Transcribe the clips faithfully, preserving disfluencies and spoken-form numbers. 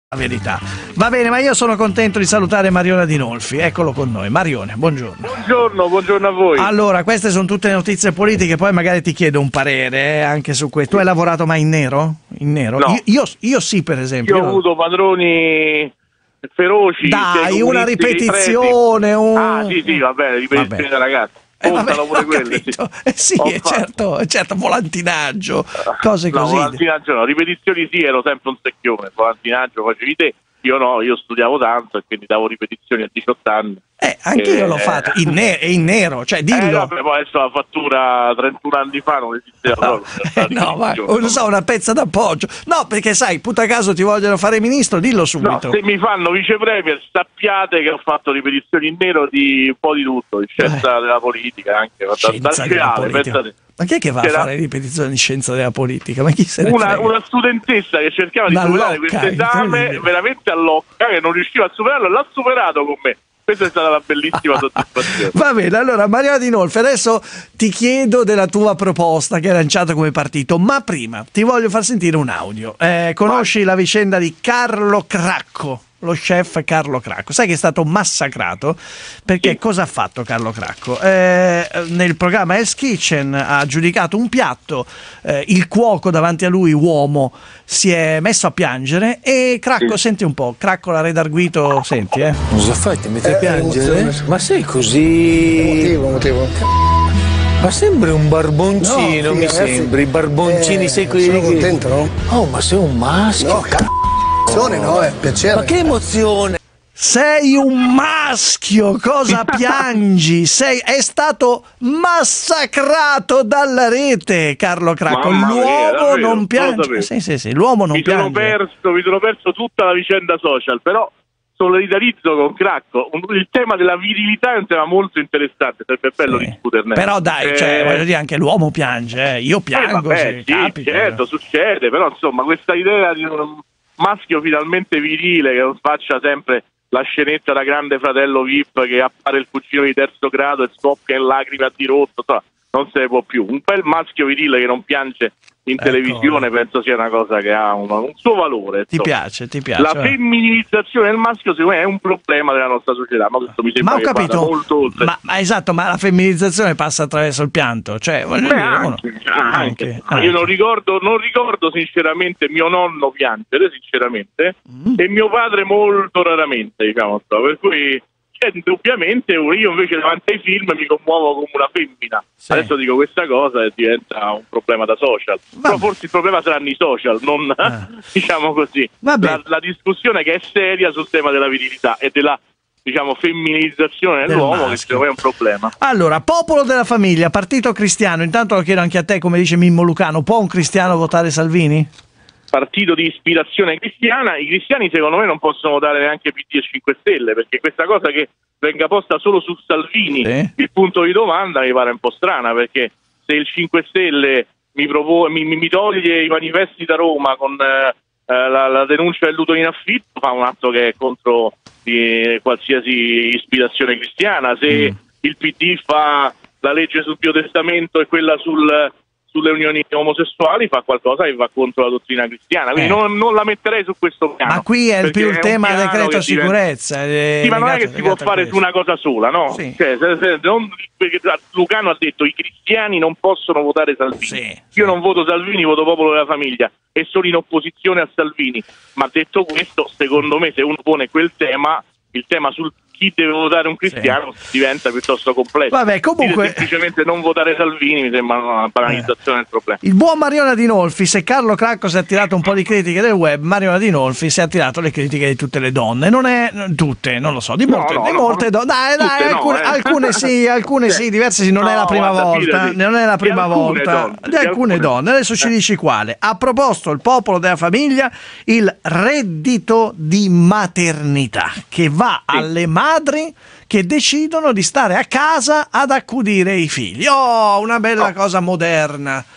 La verità. Va bene, ma io sono contento di salutare Marione Adinolfi, eccolo con noi. Marione, buongiorno. Buongiorno, buongiorno a voi. Allora, queste sono tutte le notizie politiche, poi magari ti chiedo un parere eh, anche su questo. Tu hai lavorato mai in nero? In nero? No. Io, io, io sì, per esempio. Io ho avuto padroni feroci. Dai, una ripetizione. Un... Ah, sì, sì, va bene, ripetizione da ragazzi. Eh, vabbè, pure quelle, sì. Eh, sì, eh, certo, certo, volantinaggio, cose no, così. Volantinaggio no, ripetizioni sì, ero sempre un secchione, volantinaggio facevi te, io no, io studiavo tanto e quindi davo ripetizioni a diciotto anni. Eh, anche io eh, l'ho fatto, in, ne- in nero, cioè dillo. Eh, vabbè, poi adesso la fattura trentuno anni fa non esisteva no, proprio. Eh, no, ma non so, una pezza d'appoggio. No, perché sai, puta caso ti vogliono fare ministro, dillo subito. No, se mi fanno vice premier sappiate che ho fatto ripetizioni in nero di un po' di tutto, di scienza eh. della politica anche, dal reale, pensate. Ma chi è che va a fare ripetizioni di scienza della politica? Ma chi se ne una, frega? una studentessa che cercava di una superare locca, questo esame veramente all'occa, che non riusciva a superarlo, l'ha superato con me. Questa è stata una bellissima soddisfazione. Va bene, allora Marione Adinolfi, adesso ti chiedo della tua proposta che hai lanciato come partito, ma prima ti voglio far sentire un audio. Eh, conosci Vai. la vicenda di Carlo Cracco? Lo chef Carlo Cracco, sai che è stato massacrato perché sì. cosa ha fatto Carlo Cracco? Eh, nel programma Hell's Kitchen ha giudicato un piatto, eh, il cuoco davanti a lui, uomo, si è messo a piangere e Cracco, sì. senti un po', Cracco la redarguito, senti eh. Cosa fai? Ti metti a piangere? Ma sei così... Motivo, motivo. Ma sembri un barboncino, no, mi ragazzi, sembri, i barboncini eh, sei quelli... Sono contento, no? Oh, ma sei un maschio, no, c***o. Emozione, no, è piacere. Ma che emozione? Sei un maschio, cosa piangi? Sei, è stato massacrato dalla rete, Carlo Cracco. Mamma L'uomo mia, non piange. Sì, sì, sì, l'uomo non mi piange. Sono perso, mi sono perso tutta la vicenda social, però solidarizzo con Cracco. Il tema della virilità è un tema molto interessante, sarebbe bello sì. discuterne. Però dai, eh... cioè, voglio dire, anche l'uomo piange, eh. Io piango, eh, vabbè, sì, sì, capita. certo, succede, però insomma questa idea di un maschio finalmente virile che non faccia sempre la scenetta da Grande Fratello V I P che appare il cugino di terzo grado e scoppia in lacrime a dirotto, non se ne può più. Un bel maschio virile che non piange in ecco. televisione penso sia una cosa che ha un, un suo valore. Ti piace, ti piace. La femminilizzazione del maschio secondo me è un problema della nostra società, ma questo mi sembra ma ho che capito, vada molto oltre. Ma, ma esatto, ma la femminilizzazione passa attraverso il pianto, cioè voglio Beh, dire, anche, uno... anche. Anche, anche. Io non ricordo, non ricordo sinceramente mio nonno piangere, sinceramente, mm. e mio padre molto raramente, diciamo, per cui cioè, indubbiamente io invece davanti ai film mi commuovo come una femmina. Sì. Adesso dico questa cosa e diventa un problema da social. Va. Però forse il problema saranno i social, non ah. diciamo così. La, la discussione che è seria sul tema della virilità e della diciamo femminilizzazione dell'uomo, che secondo me è un problema. Allora, Popolo della Famiglia, Partito Cristiano, intanto lo chiedo anche a te, come dice Mimmo Lucano, può un cristiano votare Salvini? Partito di ispirazione cristiana, i cristiani secondo me non possono votare neanche P D e cinque Stelle, perché questa cosa che venga posta solo su Salvini, sì. il punto di domanda mi pare un po' strana, perché se il cinque Stelle mi, provo- mi, mi toglie i manifesti da Roma con eh, la, la denuncia dell'utero in affitto, fa un atto che è contro di qualsiasi ispirazione cristiana. Se mm. il P D fa la legge sul biotestamento e quella sul sulle unioni omosessuali, fa qualcosa che va contro la dottrina cristiana, quindi eh. non, non la metterei su questo piano. Ma qui è più il tema del decreto sicurezza. Diventa... Sì, ma non è che si può fare su una cosa sola, no? Sì. Cioè, se, se, non, Lucano ha detto i cristiani non possono votare Salvini. Sì, Io sì. non voto Salvini, voto Popolo della Famiglia e sono in opposizione a Salvini. Ma detto questo, secondo me, se uno pone quel tema, il tema sul chi deve votare un cristiano sì. diventa piuttosto complesso. Vabbè, comunque semplicemente non votare Salvini mi sembra una banalizzazione eh. del problema. Il buon Marione Adinolfi, se Carlo Cracco si è attirato un po' di critiche del web, Marione Adinolfi si è attirato le critiche di tutte le donne, non è tutte, non lo so, di molte, no, no, di molte no, donne. Dai, dai, alcune, no, eh. alcune sì, alcune sì, diverse sì, non no, è la prima volta, fidati. non è la prima di volta donne, di, di alcune, alcune donne. Adesso eh. ci dici quale. Ha proposto il Popolo della Famiglia il reddito di maternità che va sì. alle madri che decidono di stare a casa ad accudire i figli. Oh, una bella oh. cosa moderna.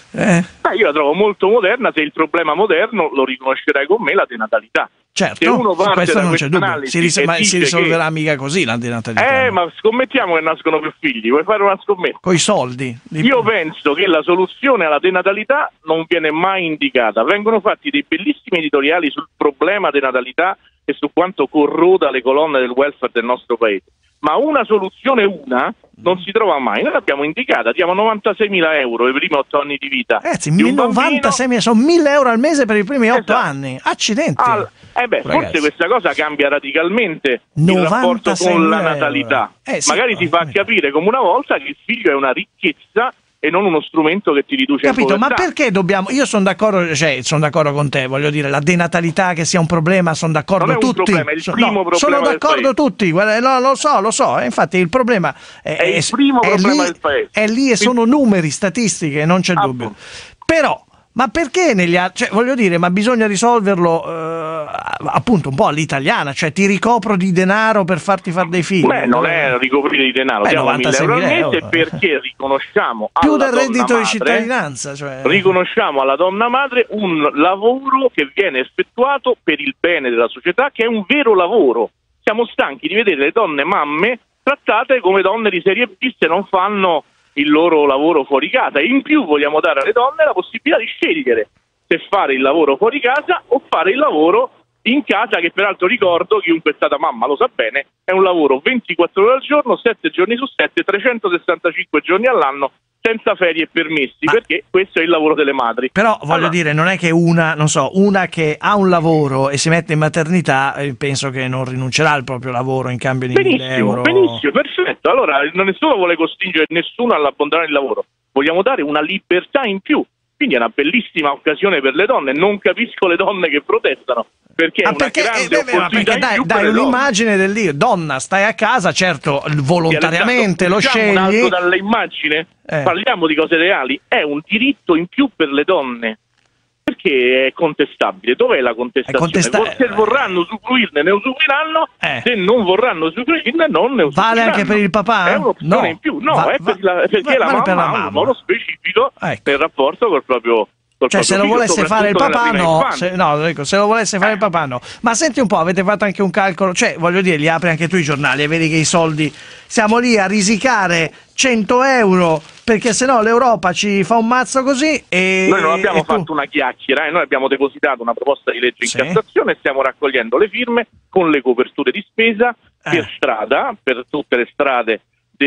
Eh. Ma io la trovo molto moderna, se il problema moderno, lo riconoscerai con me, la denatalità. Certo, se uno parte questo da non c'è dubbio, si, ris- ma si risolverà che... mica così la denatalità. Eh, no? ma scommettiamo che nascono più figli, vuoi fare una scommessa? Coi soldi. Li... Io penso che la soluzione alla denatalità non viene mai indicata, vengono fatti dei bellissimi editoriali sul problema denatalità e su quanto corroda le colonne del welfare del nostro paese. Ma una soluzione una non si trova mai. Noi l'abbiamo indicata, diamo novantaseimila euro i primi otto anni di vita. Ragazzi, novantaseimila sono mille euro al mese per i primi otto esatto. anni. Accidenti. Al, eh beh, Ragazzi. forse questa cosa cambia radicalmente il rapporto con la natalità. Eh, sì, Magari no, si fa no. capire come una volta che il figlio è una ricchezza e non uno strumento che ti riduce Capito, in povertà. Ma perché dobbiamo? Io sono d'accordo, cioè sono d'accordo con te, voglio dire, la denatalità che sia un problema, sono d'accordo non è tutti. Un problema, è il primo no, problema sono d'accordo tutti, guarda, no, lo so, lo so, infatti il problema è, è il primo è problema lì, del paese. È lì e sono numeri, statistiche, non c'è ah, dubbio. Però ma perché negli altri, cioè, voglio dire, ma bisogna risolverlo eh, appunto un po' all'italiana, cioè ti ricopro di denaro per farti fare dei figli. Beh, non è ricoprire di denaro, Beh, diamo mille euro al mese euro. perché riconosciamo più alla del reddito madre, di cittadinanza, cioè... riconosciamo alla donna madre un lavoro che viene effettuato per il bene della società, che è un vero lavoro. Siamo stanchi di vedere le donne mamme trattate come donne di serie B se non fanno il loro lavoro fuori casa, e in più vogliamo dare alle donne la possibilità di scegliere se fare il lavoro fuori casa o fare il lavoro in casa, che peraltro ricordo, chiunque è stata mamma lo sa bene, è un lavoro ventiquattro ore al giorno, sette giorni su sette, trecentosessantacinque giorni all'anno, senza ferie e permessi, ma perché questo è il lavoro delle madri. Però voglio allora, dire, non è che una, non so, una che ha un lavoro e si mette in maternità, eh, penso che non rinuncerà al proprio lavoro in cambio di mille euro. Benissimo, perfetto. Allora nessuno vuole costringere nessuno all'abbandonare il lavoro, vogliamo dare una libertà in più. Quindi è una bellissima occasione per le donne. Non capisco le donne che protestano, perché ah, è una perché, grande eh, opportunità perché dai, in più dai per le un'immagine del dire donna stai a casa, certo volontariamente lo scegli. Un altro dall'immagine, eh. parliamo di cose reali, è un diritto in più per le donne, perché è contestabile. Dov'è la contestazione? Contesta- se vorranno usufruirne ne usufruiranno, eh. se non vorranno usufruirne non ne usufruiranno. Vale anche per il papà? È un'opzione no. in più, no, va, è per la, perché va, la vale mamma per la ha mamma. un modo specifico ecco. nel rapporto col proprio Cioè se lo volesse fare il papà no, se, no dico, se lo volesse fare il papà no. Ma senti un po', avete fatto anche un calcolo, cioè voglio dire, li apri anche tu i giornali e vedi che i soldi, siamo lì a risicare cento euro perché sennò l'Europa ci fa un mazzo così e noi non abbiamo tu... fatto una chiacchiera, eh? Noi abbiamo depositato una proposta di legge in sì. Cassazione e stiamo raccogliendo le firme con le coperture di spesa eh. per strada, per tutte le strade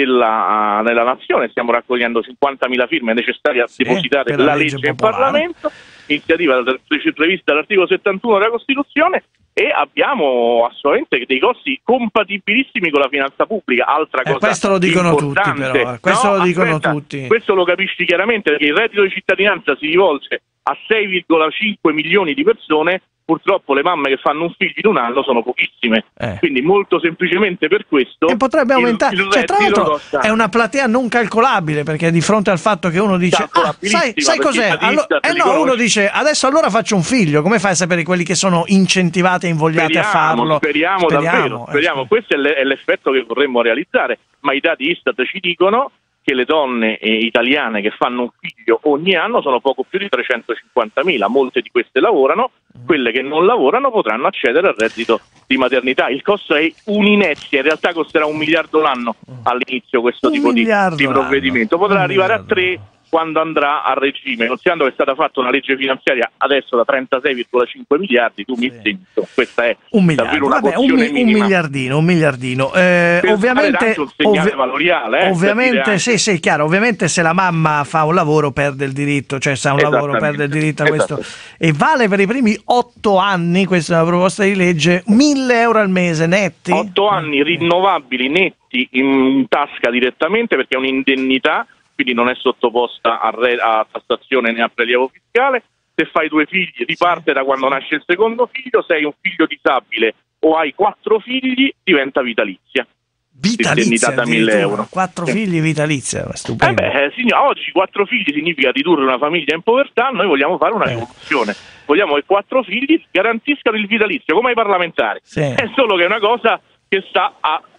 Della, della nazione. Stiamo raccogliendo cinquantamila firme necessarie a sì, depositare la, la legge, legge in Parlamento, iniziativa prevista dall'articolo settantuno della Costituzione, e abbiamo assolutamente dei costi compatibilissimi con la finanza pubblica. Altra cosa eh, questo lo dicono importante. tutti però, questo no, lo dicono aspetta, tutti. Questo lo capisci chiaramente, perché il reddito di cittadinanza si rivolge a sei virgola cinque milioni di persone. Purtroppo le mamme che fanno un figlio in un anno sono pochissime, eh. quindi molto semplicemente per questo e potrebbe aumentare, il, il cioè, tra l'altro costa... è una platea non calcolabile, perché di fronte al fatto che uno dice ah, sai, sai cos'è? Allo... Eh no, uno dice adesso allora faccio un figlio, come fai a sapere quelli che sono incentivati e invogliati speriamo, a farlo? Speriamo, speriamo davvero, eh. speriamo. Questo è, le, è l'effetto che vorremmo realizzare, ma i dati Istat ci dicono che le donne eh, italiane che fanno un figlio ogni anno sono poco più di trecentocinquantamila, molte di queste lavorano, quelle che non lavorano potranno accedere al reddito di maternità. Il costo è un'inezia, in realtà costerà un miliardo l'anno all'inizio questo un tipo di, di provvedimento, potrà un arrivare miliardo. a tre quando andrà a regime, considerando che è stata fatta una legge finanziaria adesso da trentasei virgola cinque miliardi, tu sì. mi senti, questa è un miliardo, una vabbè, un, mi, un miliardino, un miliardino. Eh, ovviamente, un segnale ovvi- valoriale, eh, ovviamente, sì, sì, chiaro. Ovviamente, se la mamma fa un lavoro perde il diritto, cioè se ha un lavoro perde il diritto a questo. E vale per i primi otto anni, questa è una proposta di legge, mille euro al mese netti. Otto anni rinnovabili netti in tasca direttamente, perché è un'indennità, quindi non è sottoposta a, re- a tassazione né a prelievo fiscale. Se fai due figli riparte da quando nasce il secondo figlio, sei un figlio disabile o hai quattro figli diventa vitalizia. Vitalizia da mille euro. Quattro sì. figli vitalizia, stupendo. Eh beh, signor, oggi quattro figli significa ridurre una famiglia in povertà, noi vogliamo fare una rivoluzione. Eh. Vogliamo che quattro figli garantiscano il vitalizio, come ai parlamentari. Sì. È solo che è una cosa che sta a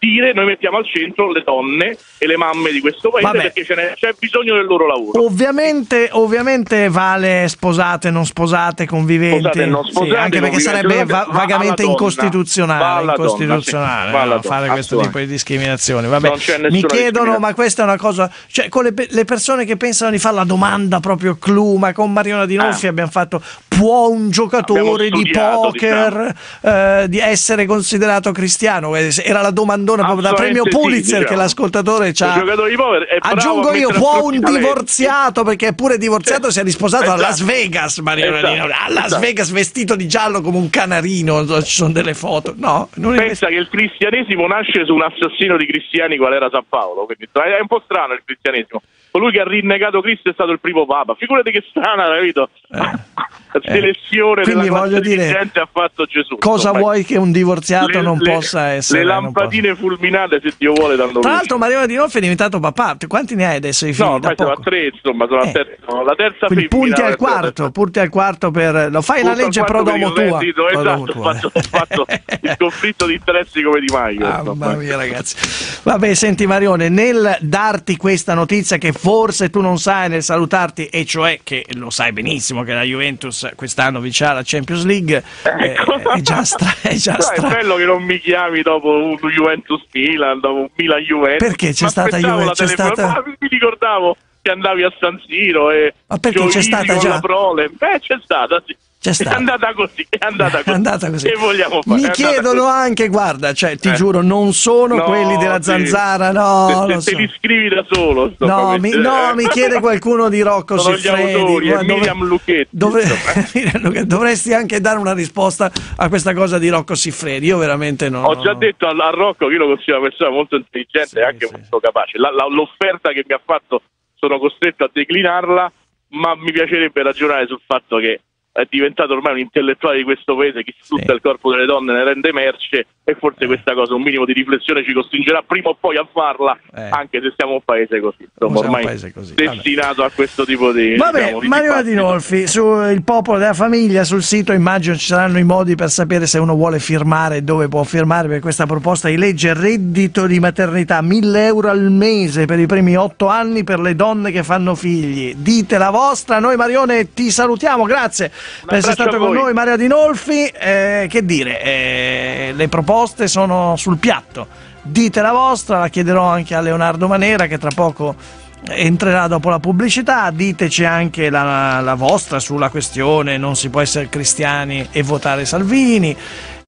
dire noi mettiamo al centro le donne e le mamme di questo paese. Vabbè. Perché ce n'è, c'è bisogno del loro lavoro. Ovviamente, ovviamente vale sposate, non sposate, conviventi, sposate, non sposate, sì, anche perché sarebbe va- vagamente incostituzionale, donna, incostituzionale sì, no, fare questo tipo di discriminazione. Vabbè, mi chiedono, discriminazione. ma questa è una cosa, cioè con le, le persone che pensano di fare la domanda proprio clou, ma con Mariona Dinolfi ah. abbiamo fatto: può un giocatore di poker diciamo. eh, di essere considerato cristiano? Era la domandona proprio da premio Pulitzer, sì, diciamo. Che l'ascoltatore c'ha. Aggiungo io, può un divorziato, perché è pure divorziato, sì. si è risposato esatto. a Las Vegas, Mariona esatto. Dinolfi, a Las esatto. Vegas vestito di giallo come un canarino, ci sono delle foto. No, non pensa che il cristianesimo nasce su un assassino di cristiani qual era San Paolo, quindi è un po' strano il cristianesimo. Colui che ha rinnegato Cristo è stato il primo Papa. Figurati che strana, capito? Eh, la selezione eh. della classe dire, dirigente ha fatto Gesù. Cosa insomma, vuoi che un divorziato le, non le, possa essere? Le lampadine fulminate, se Dio vuole, danno Tra l'altro Mariona Dinolfi è diventato papà. Quanti ne hai adesso i figli? No, ormai siamo a tre, insomma, sono eh. terza, no, la terza femmina. Punti al quarto, punti al quarto per... Lo fai la legge pro domo tua. Reddito, esatto, ho fatto, ho fatto il conflitto di interessi come Di Maio. Ah, mamma mia, ragazzi. Vabbè, senti Marione, nel darti questa notizia che forse tu non sai, nel salutarti, e cioè che lo sai benissimo che la Juventus quest'anno vincerà la Champions League, ecco. eh, è già stra... È, già stra... è bello che non mi chiami dopo un Juventus-Milan, dopo un Milan-Juventus. Perché c'è stata Juventus? C'è stata... Mi ricordavo che andavi a San Siro e... Ma perché c'è stata già? Prole. Beh, c'è stata, sì. C'è è andata così, è andata così. È andata così. Che vogliamo fare? Mi chiedono così. anche, guarda, cioè ti eh. giuro, non sono no, quelli della sì. Zanzara, no. Se, se so. te li scrivi da solo. No mi, no, mi chiede qualcuno di Rocco sono Siffredi. Gli autori, dove, Miriam Lucchetti. Dove, dovresti anche dare una risposta a questa cosa di Rocco Siffredi. Io veramente non. Ho già detto a, a Rocco che io lo considero una persona molto intelligente sì, e anche sì. molto capace. La, la, l'offerta che mi ha fatto sono costretto a declinarla, ma mi piacerebbe ragionare sul fatto che è diventato ormai un intellettuale di questo paese che sfrutta sì. il corpo delle donne, ne rende merce, e forse questa cosa, un minimo di riflessione, ci costringerà prima o poi a farla, eh. anche se siamo un paese così, insomma, ormai paese così. destinato Vabbè. a questo tipo di... Vabbè, diciamo, Mariona Dinolfi, sul Popolo della Famiglia, sul sito immagino ci saranno i modi per sapere se uno vuole firmare e dove può firmare per questa proposta di legge. Reddito di maternità, mille euro al mese per i primi otto anni per le donne che fanno figli. Dite la vostra, noi Marione ti salutiamo, grazie per essere stato con noi. Mariona Dinolfi, eh, che dire, eh, le proposte sono sul piatto, dite la vostra, la chiederò anche a Leonardo Manera che tra poco entrerà dopo la pubblicità. Diteci anche la, la vostra sulla questione non si può essere cristiani e votare Salvini.